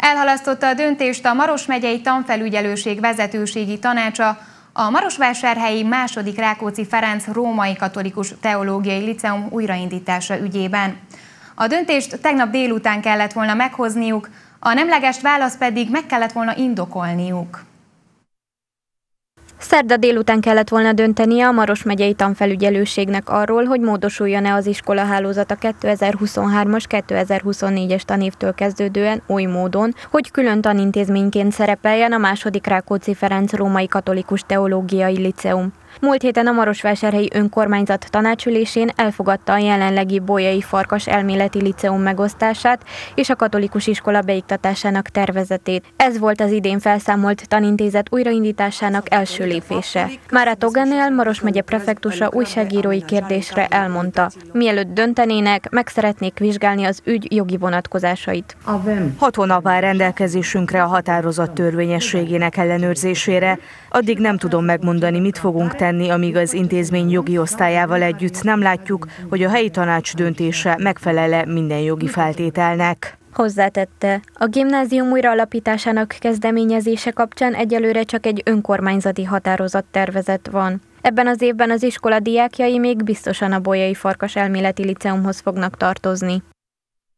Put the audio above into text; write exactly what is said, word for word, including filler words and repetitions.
Elhalasztotta a döntést a Maros megyei tanfelügyelőség vezetőségi tanácsa a marosvásárhelyi második Rákóczi Ferenc római katolikus teológiai liceum újraindítása ügyében. A döntést tegnap délután kellett volna meghozniuk, a nemleges választ pedig meg kellett volna indokolniuk. Szerda délután kellett volna döntenie a Maros megyei tanfelügyelőségnek arról, hogy módosuljon-e az iskolahálózat a kétezer-huszonhármas kétezer-huszonnégyes tanévtől kezdődően oly módon, hogy külön tanintézményként szerepeljen a második Rákóczi Ferenc római katolikus teológiai liceum. Múlt héten a Marosvásárhelyi önkormányzat tanácsülésén elfogadta a jelenlegi Bolyai Farkas elméleti liceum megosztását és a katolikus iskola beiktatásának tervezetét. Ez volt az idén felszámolt tanintézet újraindításának első lépése. Mára Toganel, Maros megye prefektusa újságírói kérdésre elmondta, mielőtt döntenének, meg szeretnék vizsgálni az ügy jogi vonatkozásait. Hat hónap áll rendelkezésünkre a határozat törvényességének ellenőrzésére. Addig nem tudom megmondani, mit fogunk tenni, amíg az intézmény jogi osztályával együtt nem látjuk, hogy a helyi tanács döntése megfelel-e minden jogi feltételnek. Hozzátette, a gimnázium újraalapításának kezdeményezése kapcsán egyelőre csak egy önkormányzati határozattervezet van. Ebben az évben az iskola diákjai még biztosan a Bolyai Farkas elméleti liceumhoz fognak tartozni.